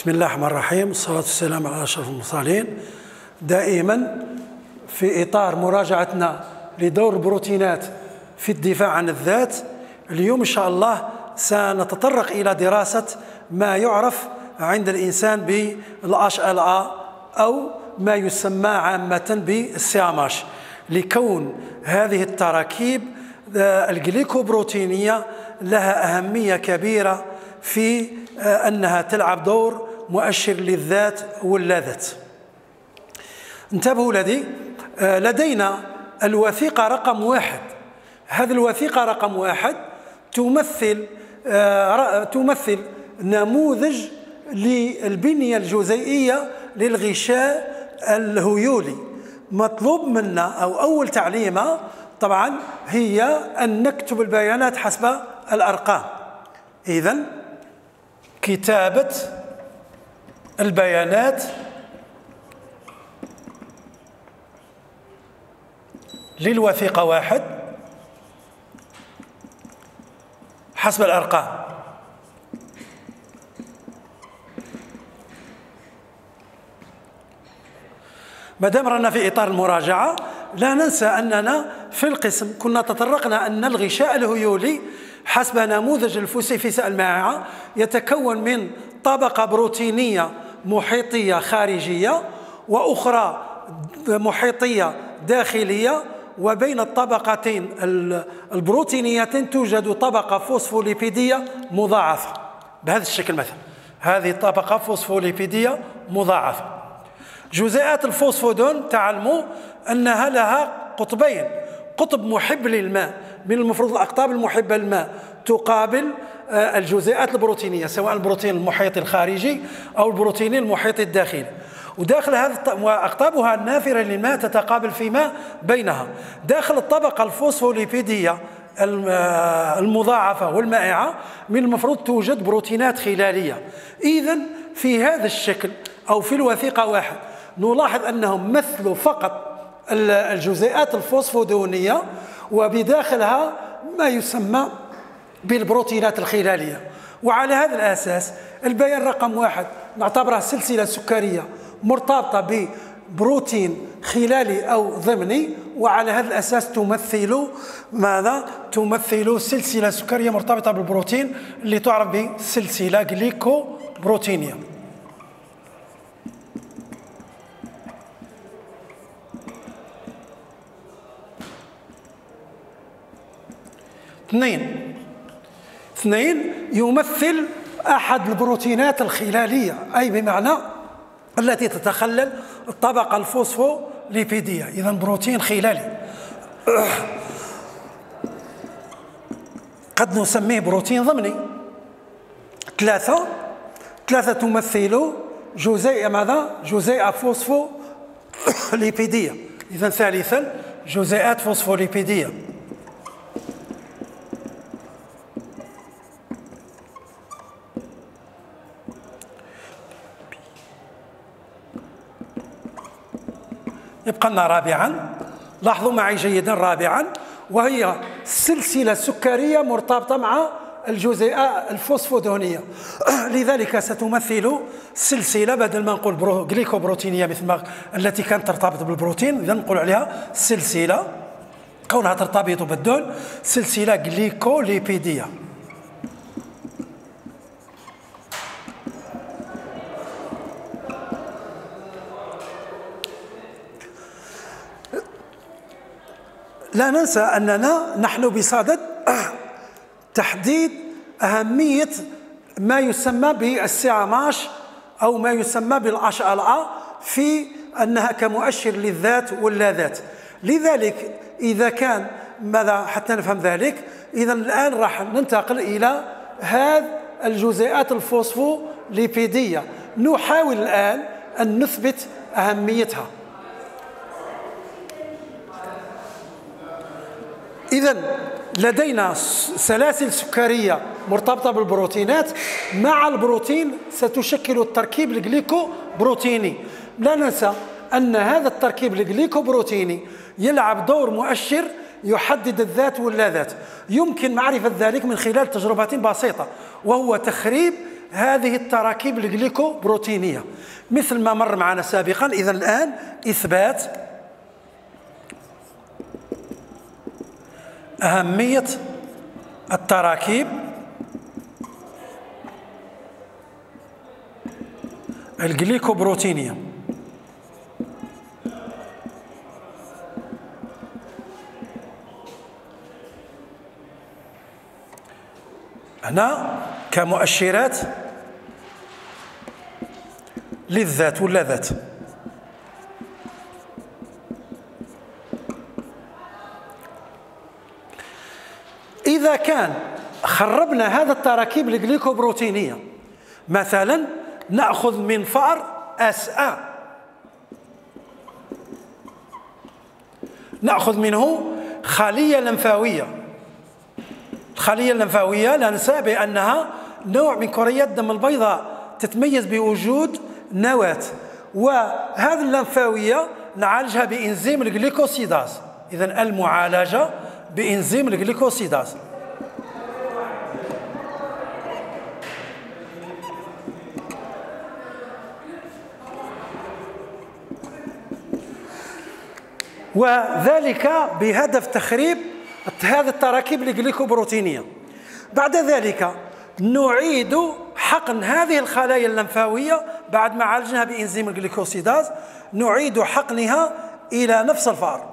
بسم الله الرحمن الرحيم، والصلاة والسلام على أشرف المرسلين. دائما في إطار مراجعتنا لدور البروتينات في الدفاع عن الذات، اليوم إن شاء الله سنتطرق إلى دراسة ما يعرف عند الإنسان بالHLA أو ما يسمى عامة بالسياماش، لكون هذه التراكيب الجليكوبروتينية لها أهمية كبيرة في أنها تلعب دور مؤشر للذات واللاذات. انتبهوا لدينا الوثيقة رقم 1. هذه الوثيقة رقم 1 تمثل نموذج للبنية الجزيئية للغشاء الهيولي. مطلوب منا أو أول تعليمة طبعا هي أن نكتب البيانات حسب الأرقام. إذن كتابة البيانات للوثيقة 1 حسب الأرقام. ما دام رانا في إطار المراجعة، لا ننسى أننا في القسم كنا تطرقنا أن الغشاء الهيولي حسب نموذج الفسيفساء المائعة يتكون من طبقة بروتينية محيطية خارجية وأخرى محيطية داخلية، وبين الطبقتين البروتينيتين توجد طبقة فوسفوليبيدية مضاعفة بهذا الشكل. مثلا هذه طبقة فوسفوليبيدية مضاعفة. جزيئات الفوسفودون تعلموا أنها لها قطبين، قطب محب للماء، من المفروض الأقطاب المحبة للماء تقابل الجزيئات البروتينية، سواء البروتين المحيطي الخارجي أو البروتين المحيطي الداخلي، وداخل هذه وأقطابها النافرة للماء تتقابل فيما بينها. داخل الطبقة الفوسفوليبيدية المضاعفة والمائعة من المفروض توجد بروتينات خلالية. إذن في هذا الشكل أو في الوثيقة 1 نلاحظ أنهم مثلوا فقط الجزيئات الفوسفودونية وبداخلها ما يسمى بالبروتينات الخلالية. وعلى هذا الأساس البيان رقم 1 نعتبره سلسلة سكرية مرتبطة ببروتين خلالي أو ضمني، وعلى هذا الأساس تمثل ماذا؟ تمثل سلسلة سكرية مرتبطة بالبروتين اللي تعرف بسلسلة جليكوبروتينية. اثنين يمثل أحد البروتينات الخلالية، أي بمعنى التي تتخلل الطبقة الفوسفوليبيدية، إذن بروتين خلالي قد نسميه بروتين ضمني. 3 تمثل جزيئة ماذا؟ جزيئة فوسفوليبيدية. إذن ثالثا جزيئات فوسفوليبيدية. يبقى لنا رابعا، لاحظوا معي جيدا رابعا، وهي سلسلة سكرية مرتبطة مع الجزيئة الفوسفودونية. لذلك ستمثل سلسلة، بدل ما نقول جليكوبروتينية مثل ما التي كانت ترتبط بالبروتين، إذا نقول عليها سلسلة كونها ترتبط بالدهن، سلسلة جليكوليبيدية. لا ننسى أننا نحن بصدد تحديد أهمية ما يسمى بالسياماش أو ما يسمى بالHLA في أنها كمؤشر للذات واللاذات. لذلك إذا كان ماذا حتى نفهم ذلك، إذا الآن راح ننتقل إلى هذه الجزيئات الفوسفوليبيدية، نحاول الآن أن نثبت أهميتها. إذن لدينا سلاسل سكرية مرتبطة بالبروتينات، مع البروتين ستشكل التركيب الجليكوبروتيني. لا ننسى أن هذا التركيب الجليكوبروتيني يلعب دور مؤشر يحدد الذات واللاذات. يمكن معرفة ذلك من خلال تجربة بسيطة، وهو تخريب هذه التراكيب الجليكوبروتينية مثل ما مر معنا سابقا. إذا الآن إثبات أهمية التراكيب الجليكوبروتينية. هنا كمؤشرات للذات واللذات. إذا كان خربنا هذا التراكيب الجليكوبروتينية، مثلا نأخذ من فأر SA، نأخذ منه خلية لمفاوية. الخلية اللمفاوية لا ننسى بأنها نوع من كريات الدم البيضاء تتميز بوجود نواة، وهذه اللمفاوية نعالجها بإنزيم الجليكوسيداز. إذن المعالجة بإنزيم الجليكوسيداز. وذلك بهدف تخريب هذه التراكيب الجليكوبروتينية. بعد ذلك نعيد حقن هذه الخلايا اللمفاوية بعد ما عالجناها بإنزيم الجليكوسيداز، نعيد حقنها إلى نفس الفأر.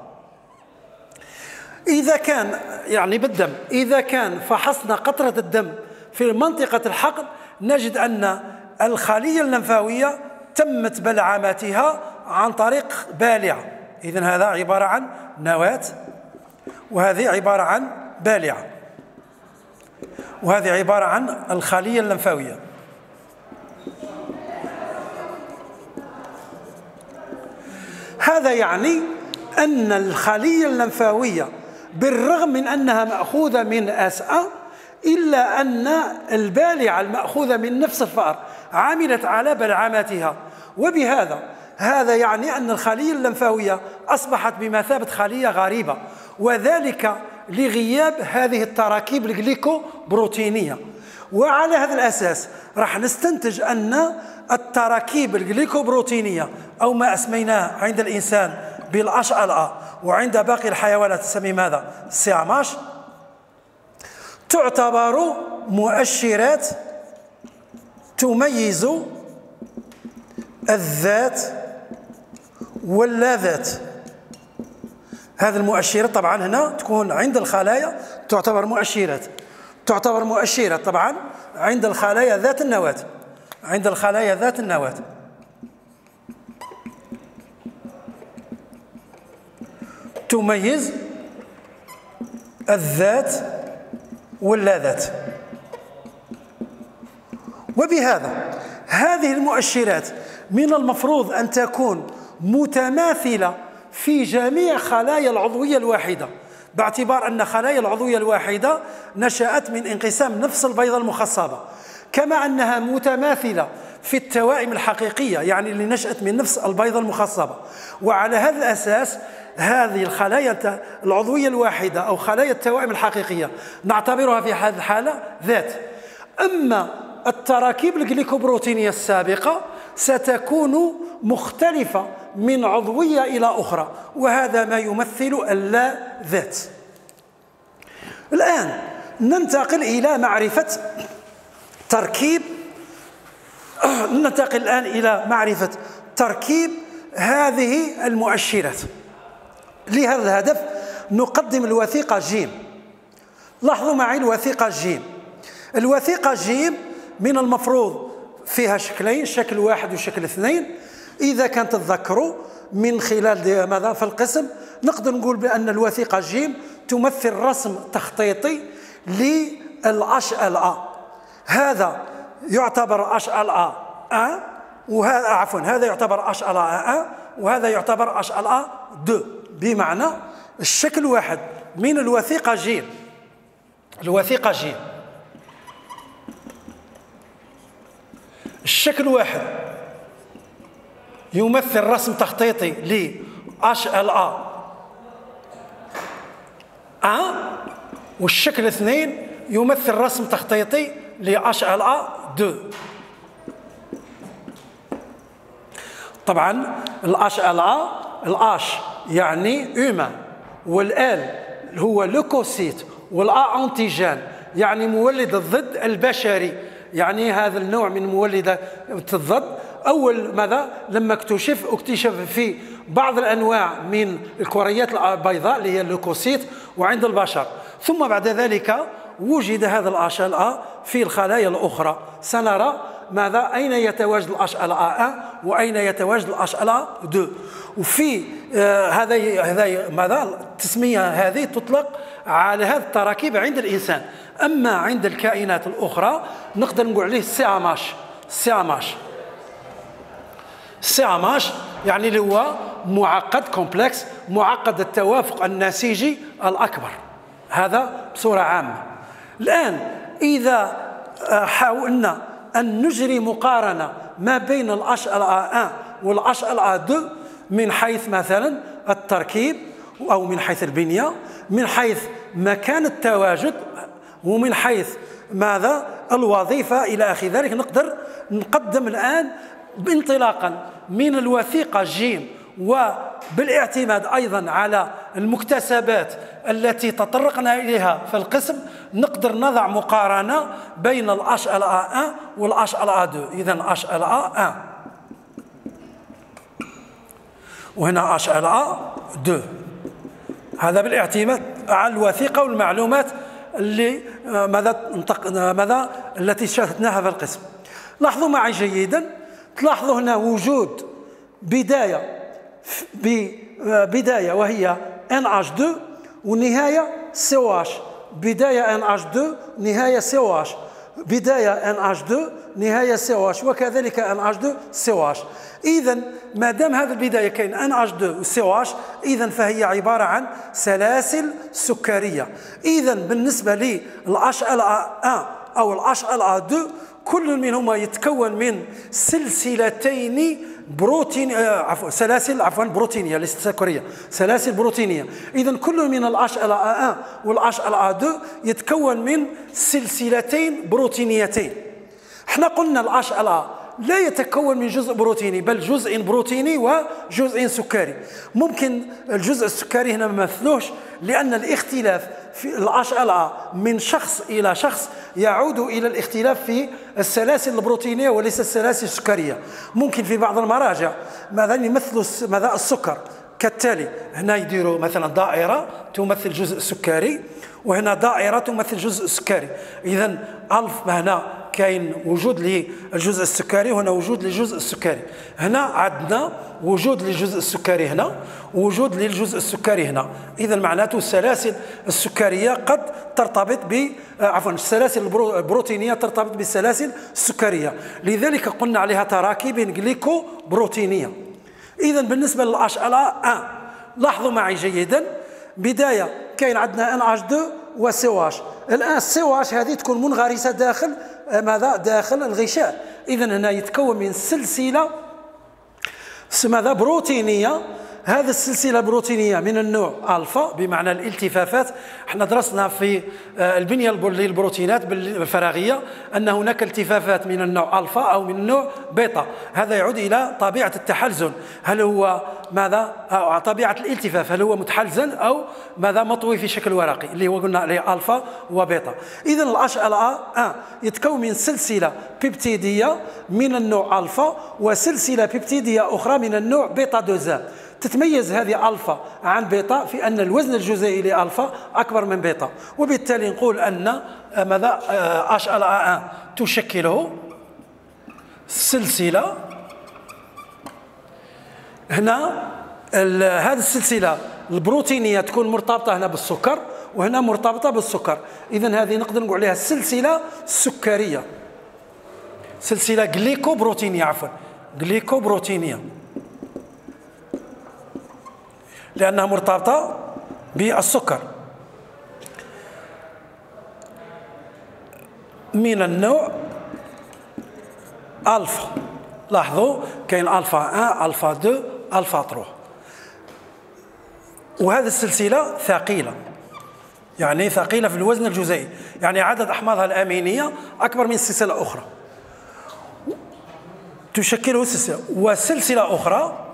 إذا كان يعني بالدم، إذا كان فحصنا قطرة الدم في منطقة الحقن نجد أن الخلية اللمفاوية تمت بلعمتها عن طريق بالعة. إذن هذا عبارة عن نواة، وهذه عبارة عن بالعة، وهذه عبارة عن الخلية اللمفاوية. هذا يعني أن الخلية اللمفاوية بالرغم من أنها مأخوذة من SA إلا أن البالعة المأخوذة من نفس الفأر عملت على بلعماتها، وبهذا هذا يعني أن الخلية اللمفاوية أصبحت بمثابة خلية غريبة، وذلك لغياب هذه التراكيب الجليكوبروتينية. وعلى هذا الأساس راح نستنتج أن التراكيب الجليكوبروتينية أو ما أسميناه عند الإنسان بالHLA وعند باقي الحيوانات نسميه ماذا؟ CMH، تعتبر مؤشرات تميز الذات واللاذات. هذه المؤشرات طبعا هنا تكون عند الخلايا تعتبر مؤشرات طبعا عند الخلايا ذات النواة، عند الخلايا ذات النواة. تميز الذات واللاذات. وبهذا هذه المؤشرات من المفروض أن تكون متماثلة في جميع خلايا العضوية الواحدة، باعتبار أن خلايا العضوية الواحدة نشأت من انقسام نفس البيضة المخصبة، كما أنها متماثلة في التوائم الحقيقية، يعني اللي نشأت من نفس البيضة المخصبة. وعلى هذا الأساس هذه الخلايا العضوية الواحدة أو خلايا التوائم الحقيقية نعتبرها في هذه الحالة ذات. أما التراكيب الجليكوبروتينية السابقة ستكون مختلفة من عضوية إلى أخرى، وهذا ما يمثل اللا ذات. الآن ننتقل إلى معرفة تركيب هذه المؤشرات. لهذا الهدف نقدم الوثيقة ج. لاحظوا معي الوثيقة ج. الوثيقة ج من المفروض فيها شكلين، شكل واحد وشكل اثنين. إذا كان تتذكروا من خلال ماذا في القسم نقدر نقول بأن الوثيقة ج تمثل رسم تخطيطي للHLA. هذا يعتبر HLA A، وهذا عفوا هذا يعتبر HLA A، وهذا يعتبر HLA 2، بمعنى الشكل واحد من الوثيقة ج. الوثيقة ج الشكل واحد يمثل رسم تخطيطي ل HLA A، والشكل اثنين يمثل رسم تخطيطي ل HLA2. طبعا HLA الH يعني هيومان، والال هو لوكوسيت، والA أنتيجين يعني مولد الضد البشري، يعني هذا النوع من مولدات الضد أول ماذا لما اكتشف في بعض الأنواع من الكريات البيضاء اللي هي اللوكوسيت وعند البشر، ثم بعد ذلك وجد هذا الHLA في الخلايا الأخرى. سنرى ماذا أين يتواجد الHLA1 وأين يتواجد الHLA2. وفي هذا ماذا التسمية هذه تطلق على هذه التراكيب عند الإنسان، أما عند الكائنات الأخرى نقدر نقول عليه السياماش يعني اللي هو معقد كومبلكس، معقد التوافق النسيجي الأكبر. هذا بصورة عامة. الآن إذا حاولنا أن نجري مقارنة ما بين الHLA1 والHLA2 من حيث مثلا التركيب أو من حيث البنية، من حيث مكان التواجد، ومن حيث ماذا الوظيفة إلى آخر ذلك، نقدر نقدم الآن انطلاقا من الوثيقة جيم وبالاعتماد أيضا على المكتسبات التي تطرقنا إليها في القسم، نقدر نضع مقارنة بين الHLA1 والHLA2. إذن HLA1 وهنا HLA2، هذا بالاعتماد على الوثيقة والمعلومات اللي ماذا التي شاهدناها في القسم. لاحظوا معي جيدا، تلاحظوا هنا وجود بداية وهي NH2 ونهاية COH، بداية NH2 نهاية COH، بداية NH2 نهاية COH، وكذلك NH2 COH. إذا ما دام هذه البداية كاين NH2 و COH، إذا فهي عبارة عن سلاسل سكرية. إذا بالنسبة للHLA1 أو الHLA2 كل منهما يتكون من سلسلتين سلاسل بروتينية، ليست سكرية، سلاسل بروتينية. إذا كل من الHLA1 والHLA2 يتكون من سلسلتين بروتينيتين. احنا قلنا الHLA لا يتكون من جزء بروتيني، بل جزء بروتيني وجزء سكري. ممكن الجزء السكري هنا ما مثلوش، لأن الاختلاف في الHLA من شخص إلى شخص يعود إلى الاختلاف في السلاسل البروتينية وليس السلاسل السكرية. ممكن في بعض المراجع ماذا يمثلوا ماذا السكر كالتالي، هنا يديروا مثلا دائرة تمثل جزء سكري، وهنا دائرة تمثل جزء سكري. إذن ألف هنا كاين وجود للجزء السكري، وهنا وجود للجزء السكري. هنا عندنا وجود للجزء السكري هنا، ووجود للجزء السكري هنا. إذا معناته السلاسل السكرية قد ترتبط السلاسل البروتينية ترتبط بالسلاسل السكرية، لذلك قلنا عليها تراكيب جليكو بروتينية. إذا بالنسبة للHLA1 لاحظوا معي جيدا، بداية كاين عندنا NH2 و COH. الآن COH هذه تكون منغرسة داخل ماذا؟ داخل الغشاء. إذا هنا يتكون من سلسلة ماذا؟ بروتينية. هذه السلسلة البروتينية من النوع ألفا بمعنى الالتفافات. احنا درسنا في البنية للبروتينات الفراغية أن هناك التفافات من النوع ألفا أو من النوع بيتا. هذا يعود إلى طبيعة التحلزن، هل هو ماذا؟ أو طبيعة الالتفاف، هل هو متحلزن أو ماذا مطوي في شكل ورقي، اللي هو قلنا عليه ألفا وبيتا. إذا الHLA1 يتكون من سلسلة بيبتيدية من النوع ألفا وسلسلة بيبتيدية أخرى من النوع بيتا دوزان. تتميز هذه ألفا عن بيتا في أن الوزن الجزيئي لألفا أكبر من بيتا، وبالتالي نقول أن ماذا HLA1 تشكله سلسلة. هنا هذه السلسلة البروتينية تكون مرتبطة هنا بالسكر، وهنا مرتبطة بالسكر. إذن هذه نقدر نقول عليها سلسلة سكرية، سلسلة جليكوبروتينية، عفوا جليكوبروتينية، لأنها مرتبطة بالسكر من النوع ألفا. لاحظوا كاين ألفا 1 ألفا 2 ألفا 3، وهذه السلسلة ثقيلة. يعني ثقيلة في الوزن الجزيئي، يعني عدد أحماضها الأمينية أكبر من سلسلة أخرى تشكله سلسلة. وسلسلة أخرى،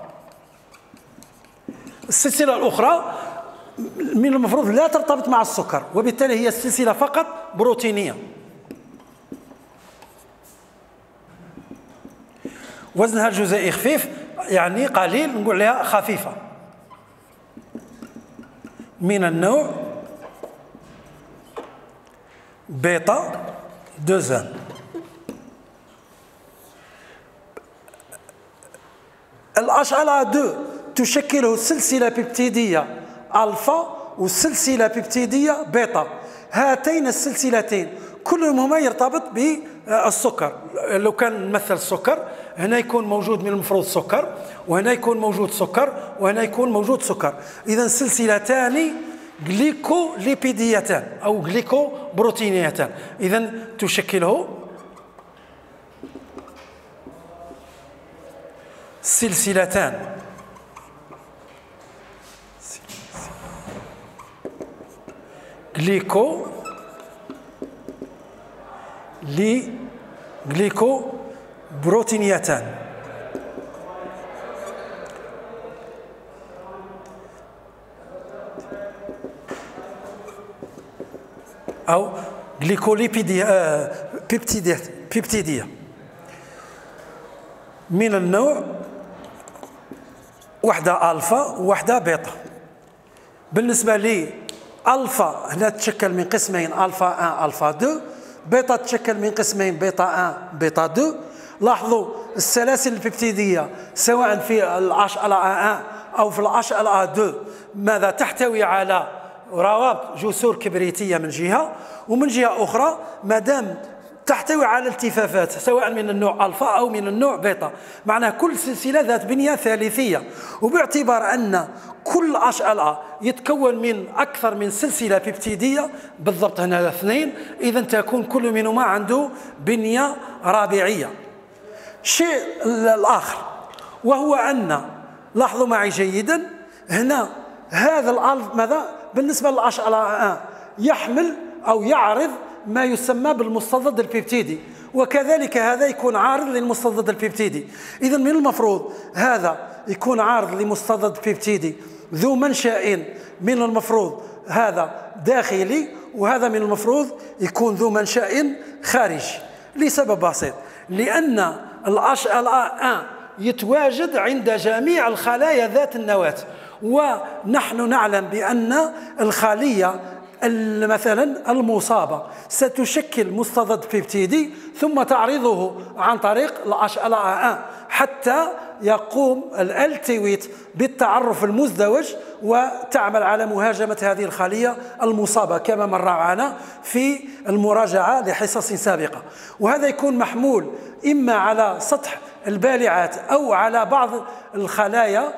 السلسلة الأخرى من المفروض لا ترتبط مع السكر، وبالتالي هي السلسلة فقط بروتينية، وزنها الجزيئي خفيف، يعني قليل، نقول لها خفيفة، من النوع بيتا 2. الHLA2 تشكله سلسلة بيبتيدية ألفا وسلسلة بيبتيدية بيتا. هاتين السلسلتين كل منهما يرتبط بالسكر. لو كان نمثل السكر، هنا يكون موجود من المفروض سكر، وهنا يكون موجود سكر، وهنا يكون موجود سكر. إذا سلسلتان جليكوليبيديتان أو جليكوبروتينيتان، إذا تشكله سلسلتان جليكوبروتينيتان. أو بيبتيدية من النوع واحدة ألفا وواحدة بيتا. بالنسبة لي ألفا هنا تتشكل من قسمين، ألفا 1 ألفا 2، بيتا تتشكل من قسمين، بيتا 1 بيتا 2. لاحظوا السلاسل البيبتيدية سواء في الHLA1 أو في الHLA2 ماذا تحتوي على روابط جسور كبريتية من جهة، ومن جهة أخرى مادام تحتوي على التفافات سواء من النوع ألفا أو من النوع بيتا، معناها كل سلسلة ذات بنية ثالثية. وباعتبار أن كل HLA يتكون من أكثر من سلسلة بيبتيدية، بالضبط هنا 2، إذا تكون كل منهما عنده بنية رابعية. الشيء الآخر وهو أن لاحظوا معي جيدا هنا هذا الألف ماذا بالنسبة للHLA1 يحمل أو يعرض ما يسمى بالمستضد البيبتيدي، وكذلك هذا يكون عارض للمستضد البيبتيدي. إذا من المفروض هذا يكون عارض لمستضد بيبتيدي ذو منشأ من المفروض هذا داخلي، وهذا من المفروض يكون ذو منشأ خارجي، لسبب بسيط، لأن الHLA1 يتواجد عند جميع الخلايا ذات النواة، ونحن نعلم بأن الخلية مثلا المصابة ستشكل مستضد بيبتيدي ثم تعرضه عن طريق الHLA1 حتى يقوم الالتويت بالتعرف المزدوج وتعمل على مهاجمة هذه الخلية المصابة كما مر معنا في المراجعة لحصص سابقة. وهذا يكون محمول إما على سطح البالعات أو على بعض الخلايا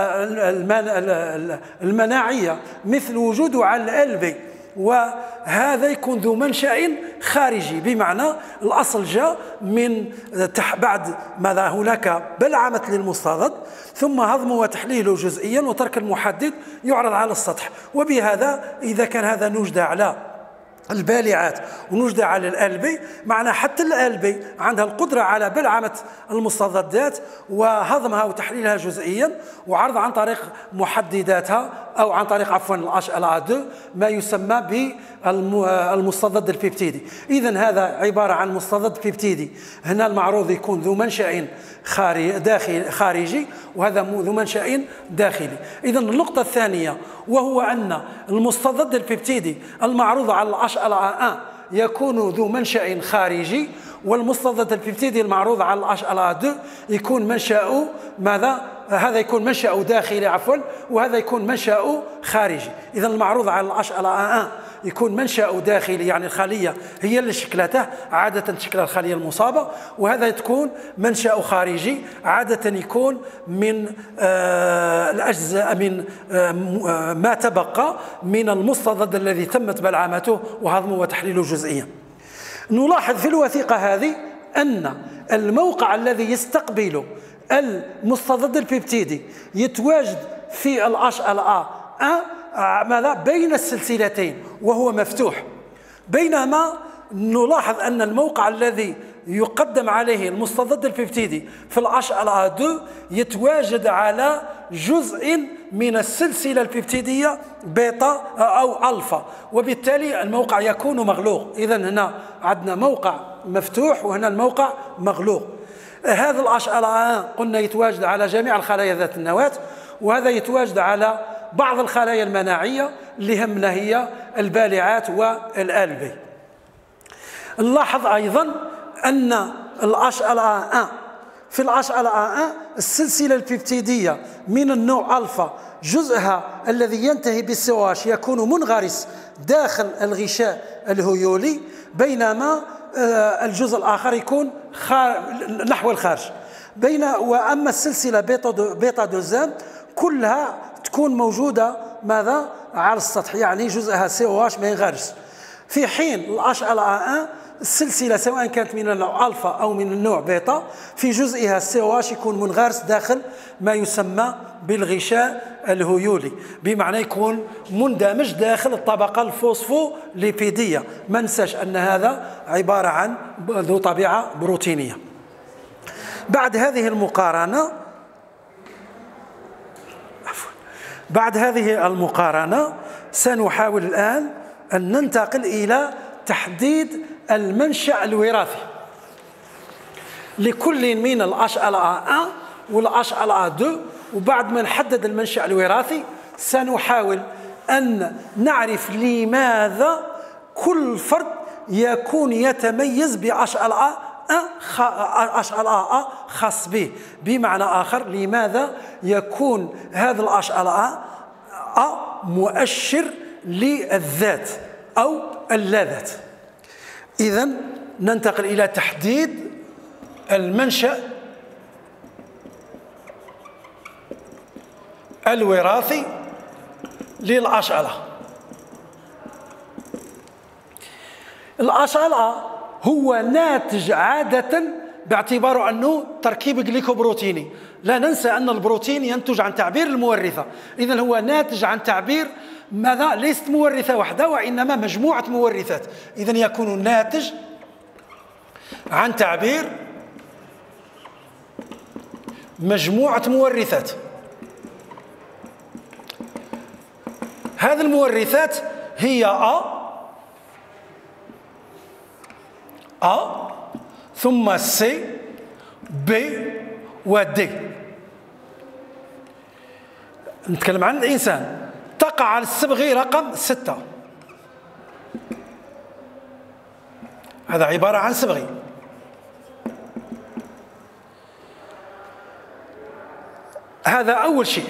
المناعية مثل وجوده على القلب، وهذا يكون ذو منشأ خارجي، بمعنى الأصل جاء من بعد ماذا هناك بلعمة للمستضد ثم هضمه وتحليله جزئيا وترك المحدد يعرض على السطح. وبهذا إذا كان هذا نجد على البالعات ونجد على القلب، معنى حتى القلب عندها القدرة على بلعمة المستضدات وهضمها وتحليلها جزئيا وعرض عن طريق محدداتها أو عن طريق الHLA2 ما يسمى بالمستضد البيبتيدي. إذن هذا عبارة عن مستضد بيبتيدي، هنا المعروض يكون ذو منشأ خارجي وهذا ذو منشأ داخلي. إذن النقطة الثانية وهو أن المستضد البيبتيدي المعروض على الHLA1 يكون ذو منشأ خارجي، والمستضد البيبتيدي المعروض على الHLA2 يكون منشأ ماذا؟ هذا يكون منشأ داخلي عفوا، وهذا يكون منشأ خارجي. إذا المعروض على الHLA1 يكون منشأ داخلي، يعني الخلية هي اللي شكلته، عادة تشكل الخلية المصابة، وهذا تكون منشأ خارجي عادة يكون من الأجزاء من ما تبقى من المستضد الذي تمت بلعمته وهضمه وتحليله جزئيا. نلاحظ في الوثيقة هذه أن الموقع الذي يستقبل المستضد البيبتيدي يتواجد في الHLA1 ماذا بين السلسلتين وهو مفتوح، بينما نلاحظ أن الموقع الذي يقدم عليه المستضد البيبتيدي في الHLA2 يتواجد على جزء من السلسلة البيبتيدية بيتا أو ألفا، وبالتالي الموقع يكون مغلوق. إذن هنا عندنا موقع مفتوح وهنا الموقع مغلوق. هذا الHLA1 قلنا يتواجد على جميع الخلايا ذات النواة، وهذا يتواجد على بعض الخلايا المناعية اللي همنا هي البالعات والآلبي. نلاحظ أيضا أن الHLA1 في الHLA1 السلسلة البيبتيدية من النوع ألفا جزءها الذي ينتهي بالCOH يكون منغرس داخل الغشاء الهيولي، بينما الجزء الآخر يكون نحو الخارج. وأما السلسلة بيتا دوزان كلها تكون موجودة ماذا على السطح، يعني جزءها COH ما ينغرس، في حين الHLA1 السلسلة سواء كانت من النوع ألفا أو من النوع بيتا في جزئها COH يكون منغرس داخل ما يسمى بالغشاء الهيولي، بمعنى يكون مندمج داخل الطبقة الفوسفوليبيدية. ما ننساش أن هذا عبارة عن ذو طبيعة بروتينية. بعد هذه المقارنة سنحاول الآن أن ننتقل إلى تحديد المنشأ الوراثي لكل من الHLA1 والHLA2. وبعد ما نحدد المنشأ الوراثي سنحاول أن نعرف لماذا كل فرد يكون يتميز بHLA خاص به، بمعنى آخر لماذا يكون هذا الHLA مؤشر للذات أو اللاذات. إذن ننتقل إلى تحديد المنشأ الوراثي للHLA. الHLA هو ناتج عادة باعتباره أنه تركيب جليكوبروتيني. لا ننسى أن البروتين ينتج عن تعبير المورثة، إذن هو ناتج عن تعبير ماذا؟ ليست مورثة واحدة وإنما مجموعة مورثات. إذن يكون ناتج عن تعبير مجموعة مورثات. هذه المورثات هي A ثم C B و D. نتكلم عن الإنسان، تقع على الصبغي رقم 6، هذا عبارة عن صبغي. هذا أول شيء.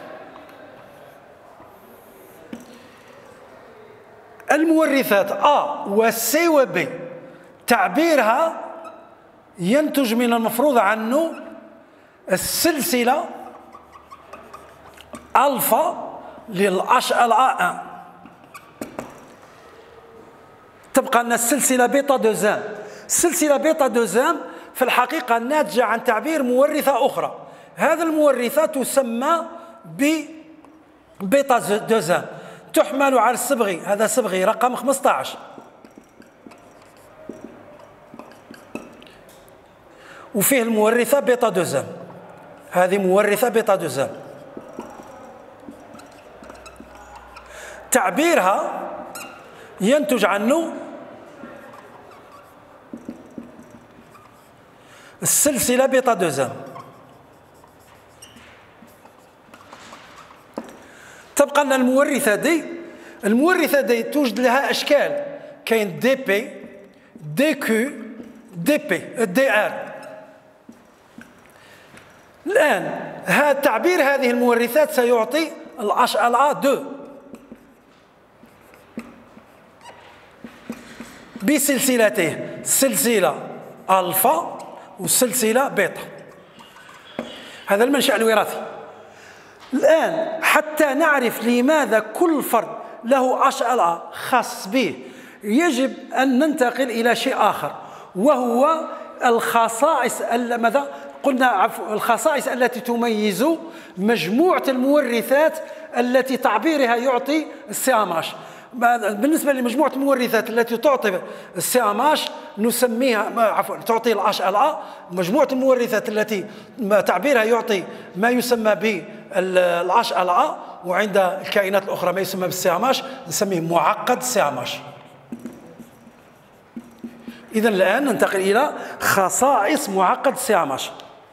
المورثات A و C و B تعبيرها ينتج من المفروض عنه السلسلة ألفا للHLA1. تبقى لنا السلسلة بيتا دوزان. السلسلة بيتا دوزان في الحقيقة ناتجة عن تعبير مورثة أخرى، هذه المورثة تسمى ببيتا دوزان، تحمل على الصبغي، هذا صبغي رقم 15، وفيه المورثة بيتا دوزان، هذه مورثة بيتا دوزان. تعبيرها ينتج عنه السلسلة بيتا دوزان. تبقى لنا المورثة دي توجد لها أشكال، كاين دي بي دي كيو دي بي دي ار. الآن تعبير هذه المورثات سيعطي الHLA2 بسلسلته، سلسلة ألفا وسلسلة بيتا. هذا المنشأ الوراثي. الآن حتى نعرف لماذا كل فرد له HLA خاص به يجب أن ننتقل إلى شيء آخر، وهو الخصائص ماذا قلنا الخصائص التي تميز مجموعة المورثات التي تعبيرها يعطي السياماش. بالنسبة لمجموعة المورثات التي تعطي السياماش نسميها تعطي الأش ال مجموعة المورثات التي تعبيرها يعطي ما يسمى بالأش ال وعند الكائنات الأخرى ما يسمى بالسياماش نسميه معقد سياماش. إذن الآن ننتقل إلى خصائص معقد سياماش.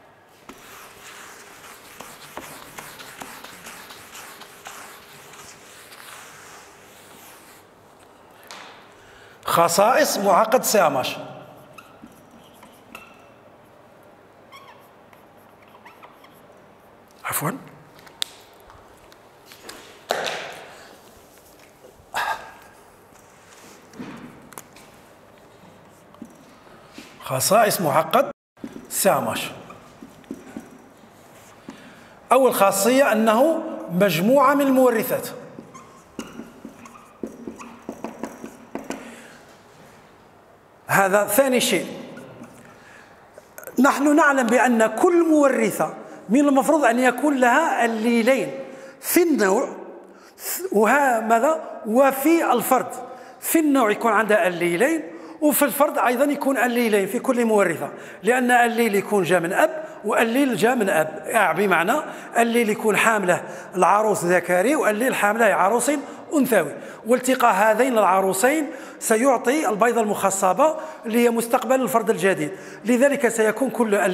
خصائص معقد سياماش. عفوا خصائص معقد سياماش. أول خاصية أنه مجموعة من المورثات. هذا ثاني شيء. نحن نعلم بأن كل مورثة من المفروض أن يكون لها الليلين في النوع وفي الفرد. في النوع يكون عندها الليلين وفي الفرد أيضا يكون الليلين في كل مورثة، لأن الليل يكون جاء من أب والليل جاء من أب، بمعنى الليل يكون حامله العروس ذكري والليل حامله عروس أنثوي، والتقاء هذين العروسين سيعطي البيضة المخصبة اللي هي مستقبل الفرد الجديد. لذلك سيكون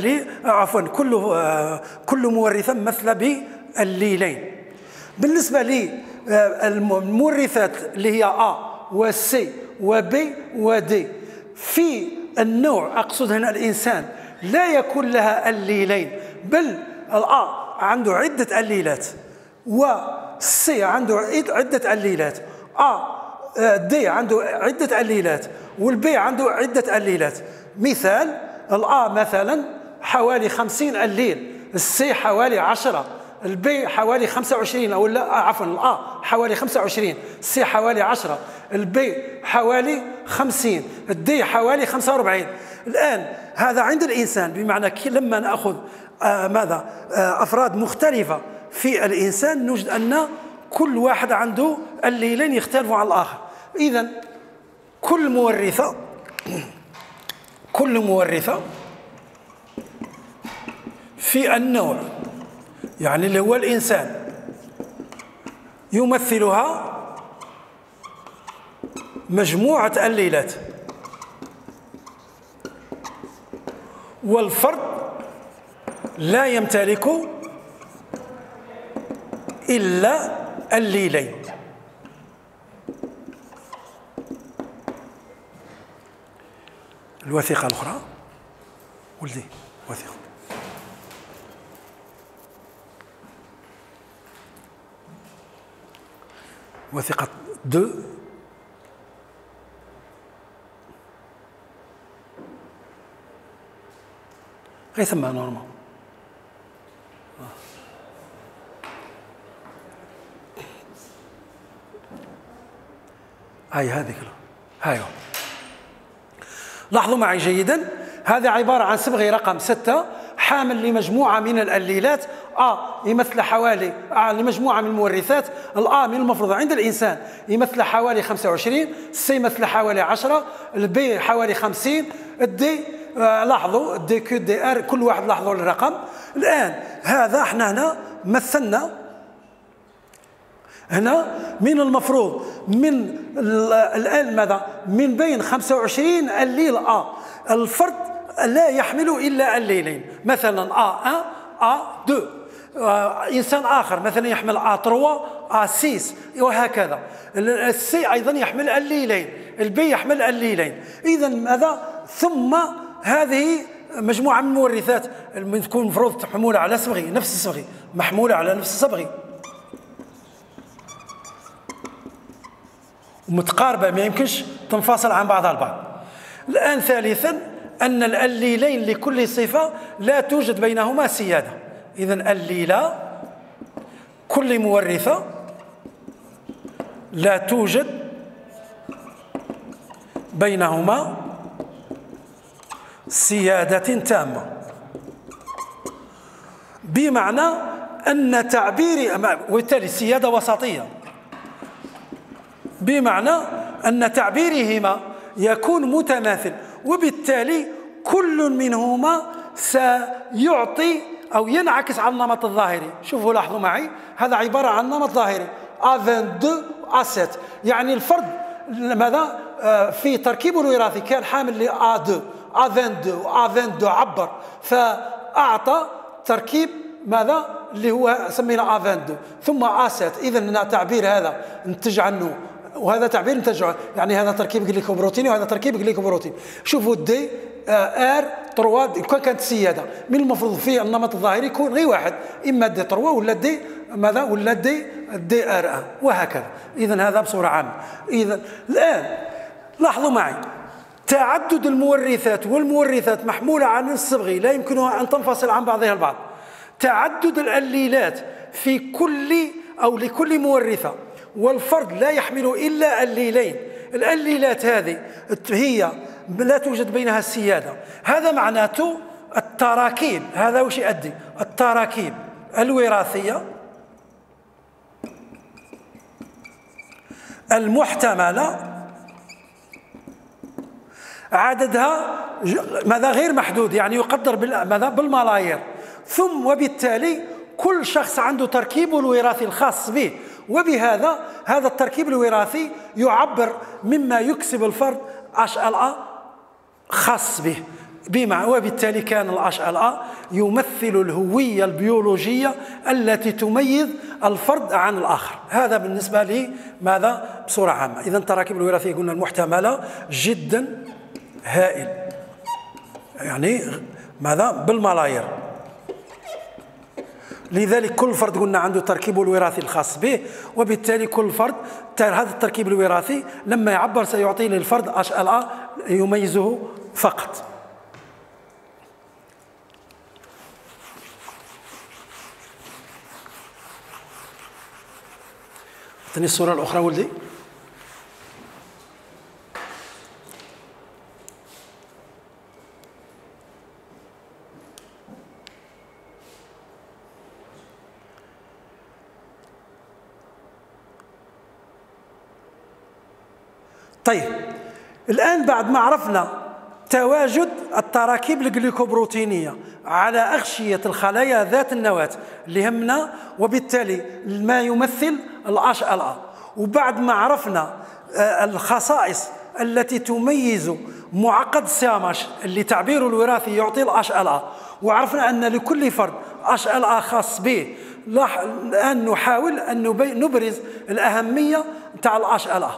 كل مورثة مثل بالليلين. بالنسبة للمورثات اللي هي A و C و B و D في النوع، أقصد هنا الإنسان، لا يكون لها الليلين، بل الA عنده عدة الليلات وC عنده عدة الليلات، D عنده عدة الليلات والB عنده عدة الليلات. مثال الA مثلا حوالي 50 الليل، الC حوالي 10، البي حوالي 25 أو لا عفوا الأ حوالي 25، السي حوالي 10، البي حوالي 50، الدي حوالي 45. الآن هذا عند الإنسان، بمعنى لما نأخذ أفراد مختلفة في الإنسان نجد أن كل واحد عنده الليلين يختلفوا عن الآخر. إذن كل مورثة في النوع يعني اللي هو الإنسان يمثلها مجموعة الليلات، والفرد لا يمتلك إلا الليلين. الوثيقة الأخرى ولدي وثيقة وثيقة 2 غير ثم نورمال. هذه هاي. لاحظوا معي جيدا، هذا عبارة عن صبغة رقم 6 حامل لمجموعة من الليلات. يمثل حوالي لمجموعة من المورثات. الآ من المفروض عند الإنسان يمثل حوالي 25، السي يمثل حوالي 10، البي حوالي 50، الدي لاحظوا الدي كيو دي ار كل واحد لاحظوا الرقم. الآن هذا احنا هنا مثلنا هنا من المفروض من الآن ماذا من بين 25 الليل الفرد لا يحمل إلا الليلين، مثلا A1 A2. إنسان آخر مثلا يحمل A3 A6 وهكذا. السي أيضا يحمل الليلين، البي يحمل الليلين. إذا ماذا ثم هذه مجموعة من المورثات تكون المفروض محمولة على صبغي نفس الصبغي، محمولة على نفس الصبغي متقاربة، ما يمكنش تنفصل عن بعضها البعض. الآن ثالثا أن الليلين لكل صفة لا توجد بينهما سيادة. إذن الليلة كل مورثة لا توجد بينهما سيادة تامة. بمعنى أن تعبير، وبالتالي السيادة وسطية، بمعنى أن تعبيرهما يكون متماثل، وبالتالي كل منهما سيعطي أو ينعكس على النمط الظاهري. شوفوا لاحظوا معي، هذا عبارة عن نمط ظاهري A22 A7، يعني الفرد ماذا في تركيبه الوراثي كان حامل ل A2 A22 A22 عبر فأعطى تركيب ماذا اللي هو سمينا A22 ثم A7. إذن التعبير هذا نتج عنه وهذا تعبير نتج عنه، يعني هذا تركيب جليكوبروتيني وهذا تركيب جليكوبروتين. شوفوا دي ار 3 كان كانت السياده من المفروض في النمط الظاهري يكون غير واحد، اما دي 3 ولا دي ماذا ولا دي ار 1 وهكذا. اذا هذا بصوره عامه. اذا الان لاحظوا معي، تعدد المورثات والمورثات محموله عن الصبغي لا يمكنها ان تنفصل عن بعضها البعض. تعدد الاليلات في كل او لكل مورثه، والفرد لا يحمل الا الليلين. الاليلات هذه هي لا توجد بينها السياده. هذا معناته التراكيب، هذا وش يؤدي؟ التراكيب الوراثيه المحتمله عددها ماذا غير محدود، يعني يقدر ماذا بالملايير. ثم وبالتالي كل شخص عنده تركيبه الوراثي الخاص به، وبهذا هذا التركيب الوراثي يعبر مما يكسب الفرد HLA خاص به. وبالتالي كان الHLA يمثل الهوية البيولوجية التي تميز الفرد عن الآخر. هذا بالنسبة لي ماذا بصورة عامة. إذا التراكيب الوراثية قلنا المحتملة جدا هائل، يعني ماذا بالملايير. لذلك كل فرد قلنا عنده تركيبه الوراثي الخاص به، وبالتالي كل فرد هذا التركيب الوراثي لما يعبر سيعطي للفرد HLA يميزه فقط. اعطني الصورة الأخرى ولدي. طيب الآن بعد ما عرفنا تواجد التراكيب الجليكوبروتينية على أغشية الخلايا ذات النواة اللي همنا، وبالتالي ما يمثل الHLA، وبعد ما عرفنا الخصائص التي تميز معقد سامش اللي تعبيره الوراثي يعطي الHLA، وعرفنا أن لكل فرد HLA خاص به، الآن نحاول أن نبرز الأهمية تاع الHLA.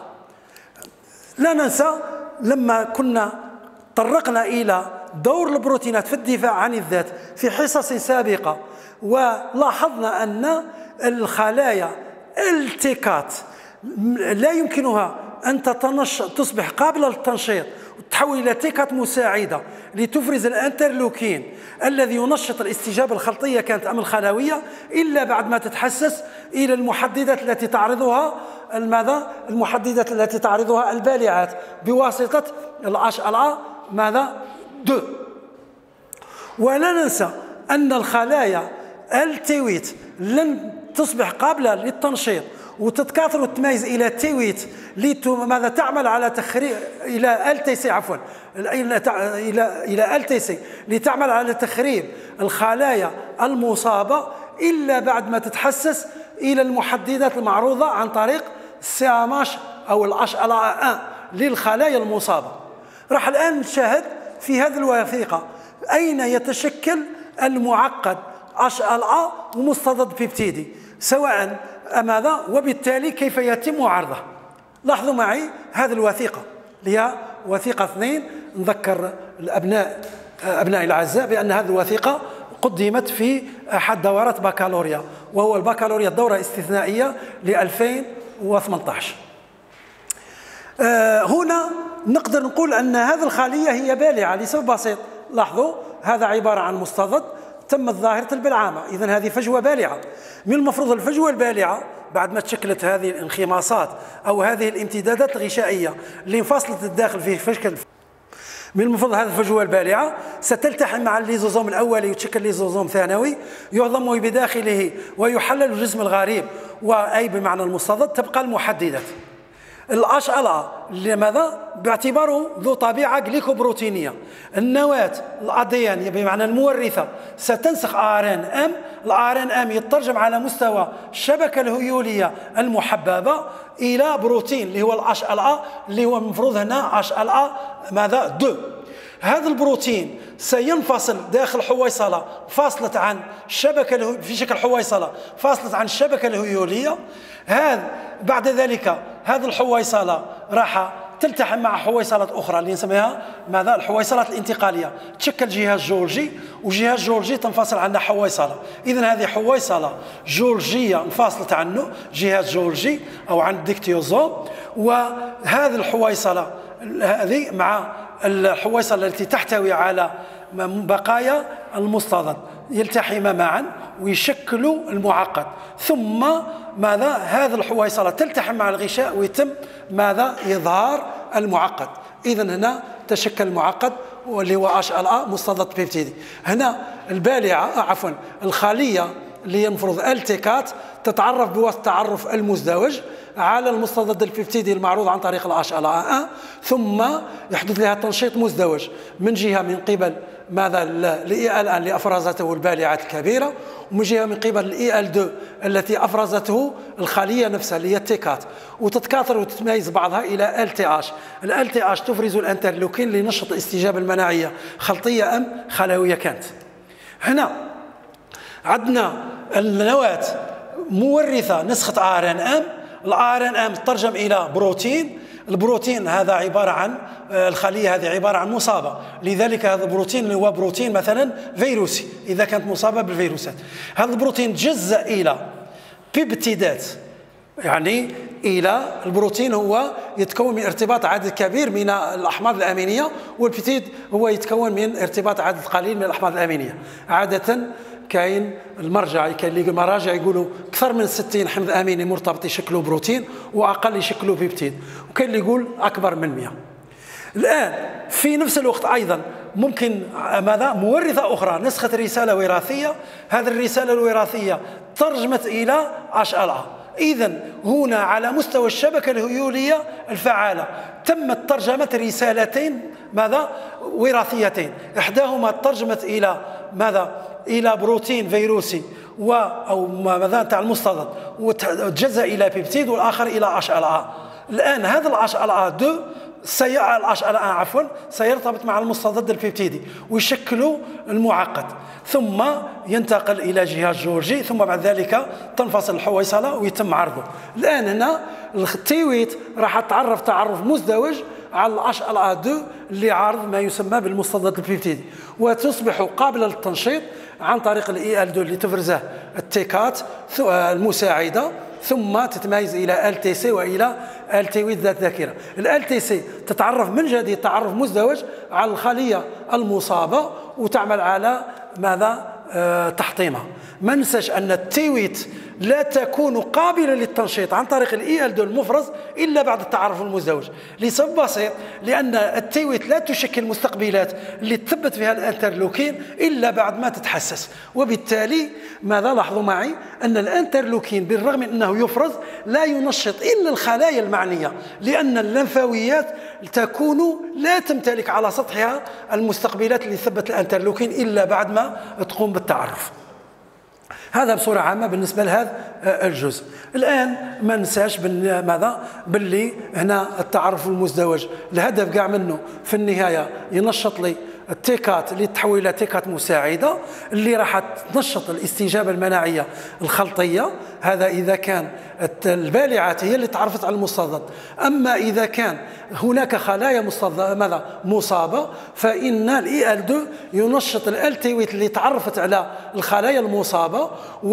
لا ننسى لما كنا طرقنا إلى دور البروتينات في الدفاع عن الذات في حصص سابقة، ولاحظنا أن الخلايا التقاط لا يمكنها أن تصبح قابلة للتنشيط وتتحول إلى تقاط مساعدة لتفرز الانترلوكين الذي ينشط الاستجابة الخلطية كانت أم الخلوية، إلا بعد ما تتحسس إلى المحددات التي تعرضها المحددات التي تعرضها البالعات بواسطة الHLA ماذا 2. ولا ننسى أن الخلايا التيويت لن تصبح قابلة للتنشيط وتتكاثر وتتميز إلى تيويت ماذا تعمل على تخريب إلى LTC عفوا إلى LTC لتعمل على تخريب الخلايا المصابة، إلا بعد ما تتحسس إلى المحددات المعروضة عن طريق السياماش أو الHLA للخلايا المصابة. راح الآن نشاهد في هذه الوثيقة أين يتشكل المعقد HLA ومستضد بيبتيدي سواء ماذا، وبالتالي كيف يتم عرضه. لاحظوا معي هذه الوثيقة اللي هي وثيقة 2. نذكر أبنائي الأعزاء بأن هذه الوثيقة قدمت في أحد دورات بكالوريا، وهو البكالوريا الدورة الاستثنائية ل 2018. هنا نقدر نقول أن هذه الخلية هي بالعة لسبب بسيط. لاحظوا هذا عبارة عن مستضد تمت ظاهرة البلعامة، إذن هذه فجوة بالعة. من المفروض الفجوة البالعة بعد ما تشكلت هذه الانخماصات أو هذه الامتدادات الغشائية اللي انفصلت الداخل في شكل، من المفروض هذه الفجوة البالعة ستلتحم مع الليزوزوم الأولي وتشكل ليزوزوم ثانوي يعظم بداخله ويحلل الجسم الغريب وأي بمعنى المستضد تبقى المحددات. الHLA لماذا؟ باعتباره ذو طبيعة جليكوبروتينية. النواة الأديان بمعنى المورثة ستنسخ RNM. الRNM يترجم على مستوى الشبكة الهيولية المحببة إلى بروتين اللي هو الHLA اللي هو المفروض هنا HLA ماذا؟ 2. هذا البروتين سينفصل داخل حويصلة فاصلة عن الشبكة في شكل حويصلة فاصلة عن الشبكة الهيولية. بعد ذلك هذه الحويصلة راح تلتحم مع حويصلات أخرى اللي نسميها ماذا؟ الحويصلات الانتقالية، تشكل جهاز جولجي، وجهاز جولجي تنفصل عنه حويصلة. إذن هذه حويصلة جولجية انفصلت عنه جهاز جولجي أو عن الديكتيوزوم، وهذه الحويصلة هذه مع الحويصلة التي تحتوي على بقايا المستضد يلتحم معا ويشكلوا المعقد، ثم ماذا؟ هذه الحويصلة تلتحم مع الغشاء ويتم ماذا؟ إظهار المعقد. إذن هنا تشكل المعقد واللي هو HLA مستضد بيبتيدي. هنا البالعة الخلية اللي هي المفروض التكات تتعرف بواسطة تعرف المزدوج على المستضد البيبتيدي المعروض عن طريق الHLA، ثم يحدث لها تنشيط مزدوج من جهة من قبل ماذا؟ الإي اللي أفرزته البالعات الكبيرة، ومن جهة من قبل الإي 2 التي أفرزته الخلية نفسها اللي هي التيكات، وتتكاثر وتتميز بعضها إلى LTH. LTH تفرز الانترلوكين لنشط الاستجابة المناعية، خلطية أم خلوية كانت. هنا عندنا النواة مورثة نسخة RNM. الRNM ترجم إلى بروتين. البروتين هذا عبارة عن الخلية هذه عبارة عن مصابة، لذلك هذا البروتين اللي هو بروتين مثلا فيروسي إذا كانت مصابة بالفيروسات. هذا البروتين تجزأ إلى بيبتيدات، يعني إلى البروتين هو يتكون من ارتباط عدد كبير من الأحماض الأمينية، والبيبتيد هو يتكون من ارتباط عدد قليل من الأحماض الأمينية. عادة كاين كاين اللي مراجع يقولوا اكثر من 60 حمض اميني مرتبط يشكلوا بروتين واقل يشكلوا بيبتيد، وكاين اللي يقول اكبر من 100. الان في نفس الوقت ايضا ممكن ماذا؟ مورثه اخرى نسخه رساله وراثيه. هذه الرساله الوراثيه ترجمت الى HLA. اذا هنا على مستوى الشبكه الهيوليه الفعاله تمت ترجمه رسالتين ماذا؟ وراثيتين، احداهما ترجمت الى ماذا؟ إلى بروتين فيروسي أو ماذا تاع المستضد وتجزأ إلى بيبتيد، والآخر إلى HLA. الآن هذا HLA 2 سيرتبط مع المستضد البيبتيدي ويشكلوا المعقد، ثم ينتقل إلى جهاز جولجي، ثم بعد ذلك تنفصل الحويصلة ويتم عرضه. الآن هنا التيويت راح تعرف تعرف مزدوج على HLA 2 اللي عارض ما يسمى بالمستضد البيبتيدي، وتصبح قابلة للتنشيط عن طريق الإي 2 اللي تفرزه التيكات المساعدة، ثم تتميز إلى LTC وإلى التيويت ذات ذاكرة. LTC تتعرف من جديد تعرف مزدوج على الخلية المصابة وتعمل على ماذا؟ تحطيمها. ما ننساش أن التيويت لا تكون قابلة للتنشيط عن طريق الإي 2 المفرز إلا بعد التعرف المزدوج، لسبب بسيط، لأن التيويت لا تشكل مستقبلات اللي تثبت فيها الانترلوكين إلا بعد ما تتحسس، وبالتالي ماذا؟ لاحظوا معي أن الانترلوكين بالرغم من أنه يفرز لا ينشط إلا الخلايا المعنية، لأن اللمفاويات تكون لا تمتلك على سطحها المستقبلات اللي تثبت الانترلوكين إلا بعد ما تقوم بالتعرف. هذا بصورة عامة بالنسبة لهذا الجزء. الآن ما ننساش ماذا؟ باللي هنا التعرف المزدوج الهدف كاع منه في النهاية ينشط لي التيكات اللي تحول الى تيكات مساعده اللي راح تنشط الاستجابه المناعيه الخلطيه. هذا اذا كان البالعات هي اللي تعرفت على المستضد. اما اذا كان هناك خلايا ماذا مصابه فان الاي ال 2 ينشط الالتيويت اللي تعرفت على الخلايا المصابه،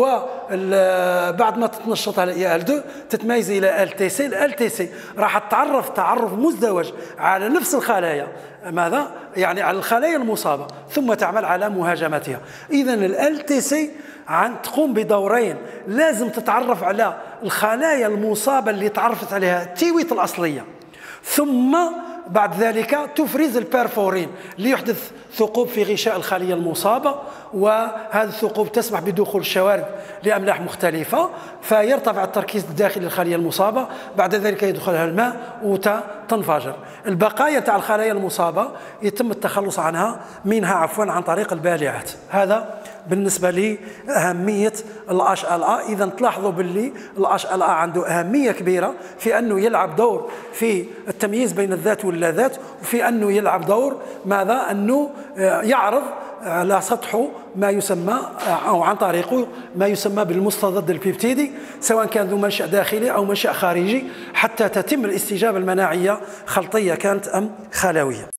وبعد ما تتنشط على الاي ال 2 تتميز الى ال تي سي. ال تي سي راح تتعرف تعرف مزدوج على نفس الخلايا ماذا؟ يعني على الخلايا المصابة ثم تعمل على مهاجمتها. إذا ال تي سي تقوم بدورين، لازم تتعرف على الخلايا المصابة اللي تعرفت عليها التيويت الأصلية، ثم بعد ذلك تفرز البرفورين ليحدث ثقوب في غشاء الخلية المصابة، وهذه الثقوب تسمح بدخول الشوارد لأملاح مختلفة، فيرتفع التركيز الداخلي للخلية المصابة، بعد ذلك يدخلها الماء وتنفجر. البقايا تاع الخلايا المصابة يتم التخلص منها عن طريق البالعات. هذا بالنسبة لأهمية الHLA. إذا تلاحظوا باللي الHLA عنده أهمية كبيرة في أنه يلعب دور في التمييز بين الذات واللاذات، وفي أنه يلعب دور ماذا؟ أنه يعرض على سطحه ما يسمى أو عن طريقه ما يسمى بالمستضد البيبتيدي، سواء كان ذو منشأ داخلي أو منشأ خارجي، حتى تتم الاستجابة المناعية خلطية كانت أم خلوية.